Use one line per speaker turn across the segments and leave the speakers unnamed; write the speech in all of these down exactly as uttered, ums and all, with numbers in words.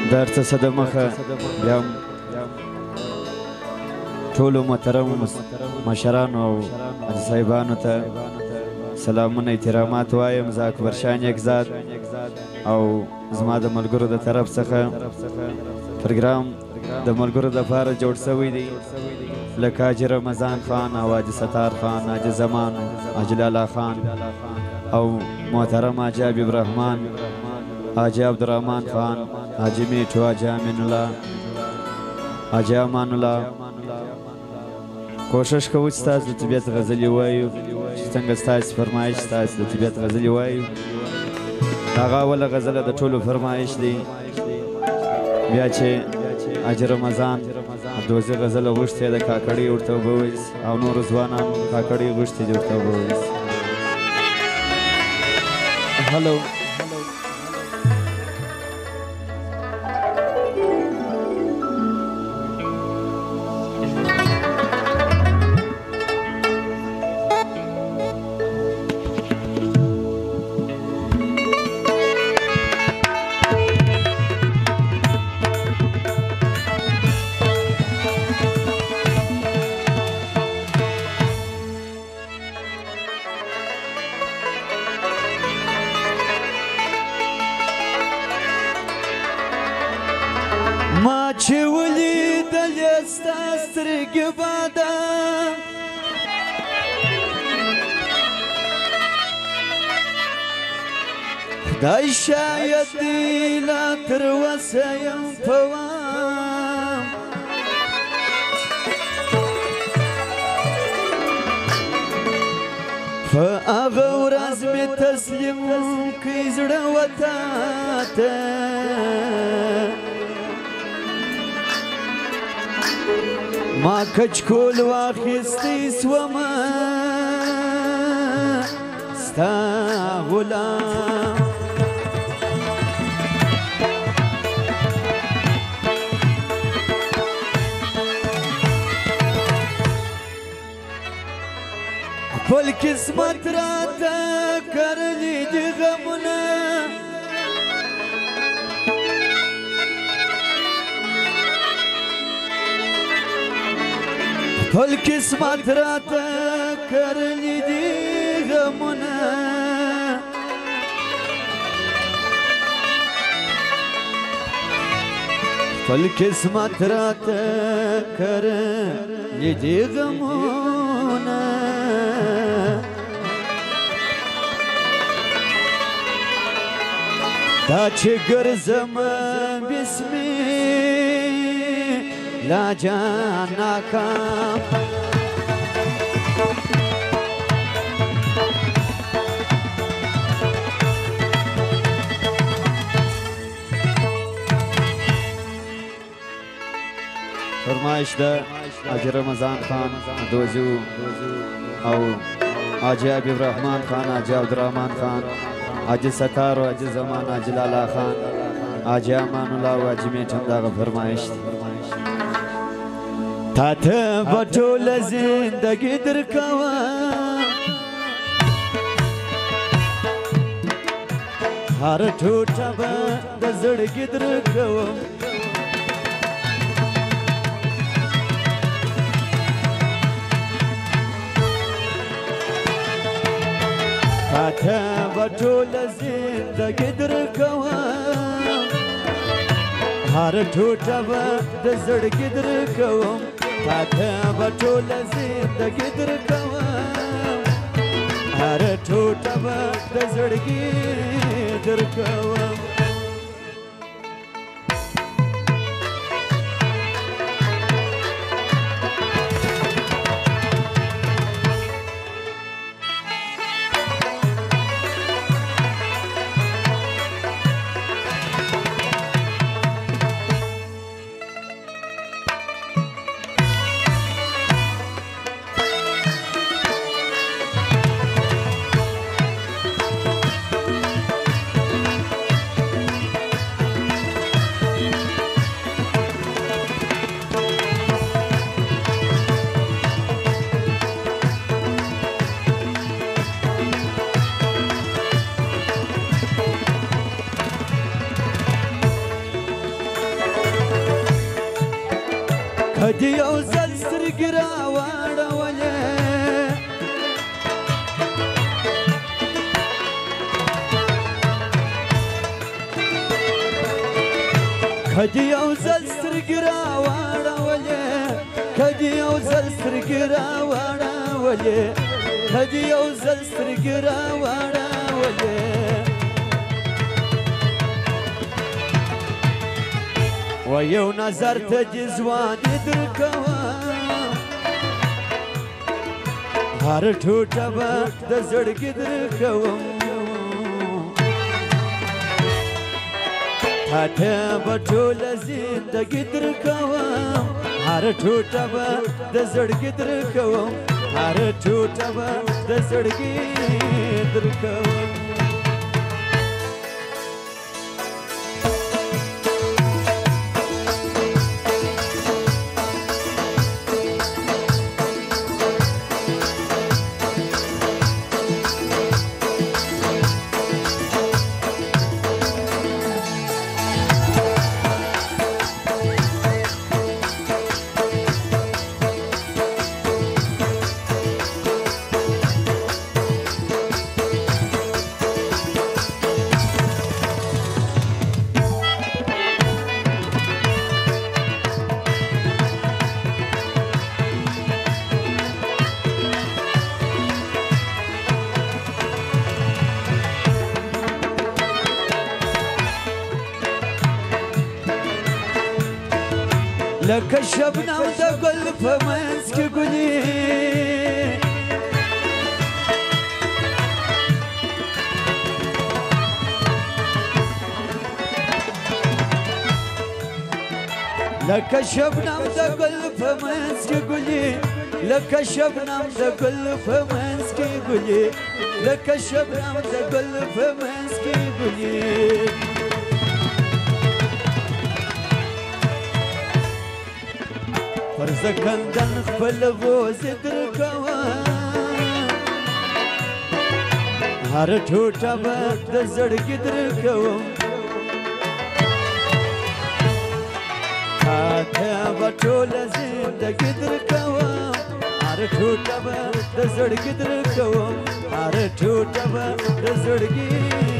درته څه د مخه بیا ټولو محترمو مشرانو او حاجي صاحبانو ته سلامونه احترامات وایم. زه اکبر شاه نیکزاد او زما د ملګرو د طرف څخه پروګرام د ملګرو دپاره جوړ شوی دی، لکه حاجي رمضان خان او حاجي ستار خان، حاجي زمان، حاجي لالا خان او محترم حاجي حبیب رحمان، حاجي عبدالرحمن خان، حاجي میټو، حاجي امین الله، حاجي امان الله. کوشش کوو چې ستاسو د طبیعت غزلې ووایو، چې څنګه ستاسو فرمایش ستاسو د طبیعت غزلې ووایو. هغه اوله غزله د ټولو فرمایش دی. بیا چې حاجي رمضان دوزي غزله غوښتې ده، کاکړۍ ورته اوبه ویسي او نورو ځوانانو کاکړۍ غوښتې دي ورته اوبه ویسي. هلو ما چې ولیدلې ستا سترګې باده، خدای شاید دې لا تر اوسه یم په وام. په هغه ورځ مې تسلیم کړی زړه وتا ته، ما کچکول واخیستی سوما ستا غلام. خپل قسمت راته کرلی دی غمونه، خپل قسمت راته کرلی دی غمونه. خپل قسمت راته کرلی دی غمونه. دا چې ګرځم بسمي لا جان ناکام، فرمایش ده حاجي رمضان خان دوزو او حاجي حبیب رحمان خان، حاجي عبدالرحمن خان، حاجي ستار، حاجي زمان، حاجي لالا خان، حاجي امان الله او حاجي میټم. دغه فرمایش دی. تا ته به ټوله زندګي درکوم، هر ټوټه به د زړګي درکوم. تا ته به ټوله زندګي درکوم، هر ټوټه به د زړګي درکوم. تا ته به ټوله زندګي درکوم، هر ټوټه به د زړګي درکوم. کدی یو ځل سترګې راواړولې کدی یو ځل سترګې راواړولې کدی یو ځل سترګې راواړولې کدی یو ځل سترګې راواړولې و یو نظر ته دې ځواني درکوم هر ټوټه به د زړګي درکوم تا ته به ټوله زندګي درکوم هر ټوټه به د زړګي درکوم هر ټوټه به د زړګي درکوم لکه شبنم د ګل په منځ کې ګلې لکه شبنم د ګل په منځ کې ګلې لکه شبنم د ګل په منځ کې ګلې لکه شبنم د ګل په منځ کې ګلې پر زکندن خپل بوز درکوم هر ټوټه به د زړګي درکوم تا ته به ټوله زندګي درکوم هر ټوټه به د زړګي درکوم هر ټوټه به د زړګي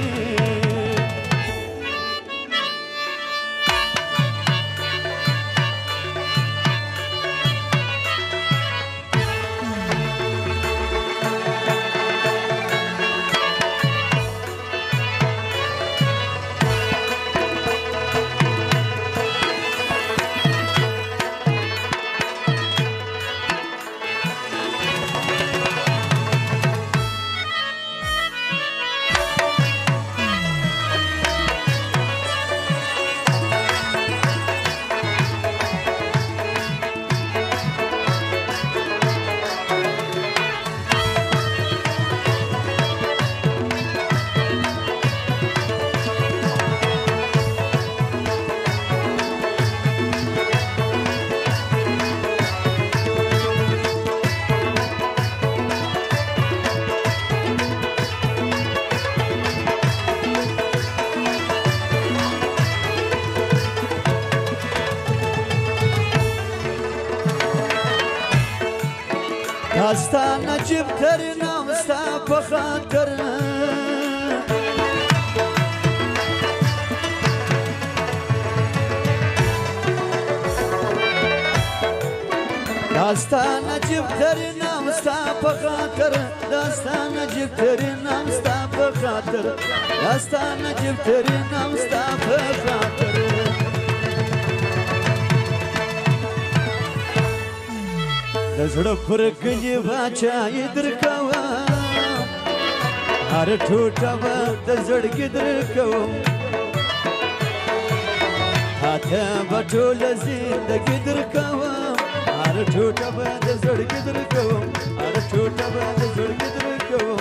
داستا نجیب ترینم ستا په خاطر داستا نجیب ترینم ستا په خاطر داستا نجیب ترینم ستا په خاطر داستا نجیب ترینم ستا په خاطر د زړه پر کلي باچایي درکوم هر ټوټه به د زړګي درکوم تا ته به ټوله زندګي درکوم هر ټوټه به د زړګي درکوم هر ټوټه به د زړګي درکوم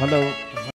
هلو